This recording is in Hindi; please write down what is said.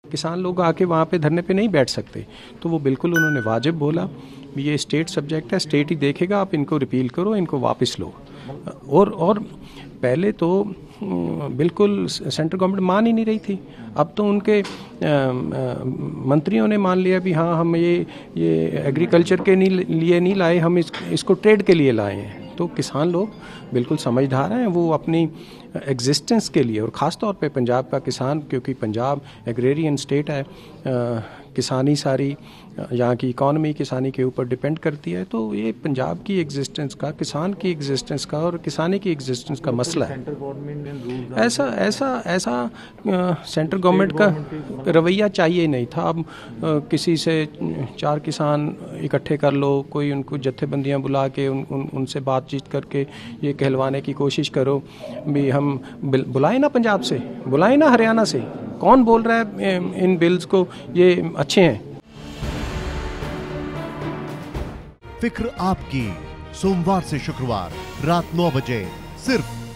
किसान लोग आके वहाँ पे धरने पे नहीं बैठ सकते, तो वो बिल्कुल उन्होंने वाजिब बोला, ये स्टेट सब्जेक्ट है, स्टेट ही देखेगा, आप इनको रिपील करो, इनको वापस लो। और पहले तो बिल्कुल सेंट्रल गवर्नमेंट मान ही नहीं रही थी। अब तो उनके मंत्रियों ने मान लिया भी हाँ, हम ये एग्रीकल्चर के लिए नहीं लाए, हम इसको ट्रेड के लिए लाए हैं। तो किसान लोग बिल्कुल समझदार हैं, वो अपनी एग्जिस्टेंस के लिए, और ख़ास तौर पे पंजाब का किसान, क्योंकि पंजाब एग्रेरियन स्टेट है, किसानी सारी यहाँ की इकॉनमी किसानी के ऊपर डिपेंड करती है, तो ये पंजाब की एग्जिस्टेंस का, किसान की एग्जिस्टेंस का और किसानी की एग्जिस्टेंस का मसला है। ऐसा सेंट्रल गवर्नमेंट का रवैया चाहिए नहीं था। अब किसी से 4 किसान इकट्ठे कर लो, कोई उनको जत्थेबंदियाँ बुला के उनसे बातचीत करके ये कहलवाने की कोशिश करो भी हम बुलाए ना पंजाब से, बुलाए ना हरियाणा से, कौन बोल रहा है इन बिल्स को ये अच्छे हैं। फिक्र आपकी, सोमवार से शुक्रवार रात 9 बजे सिर्फ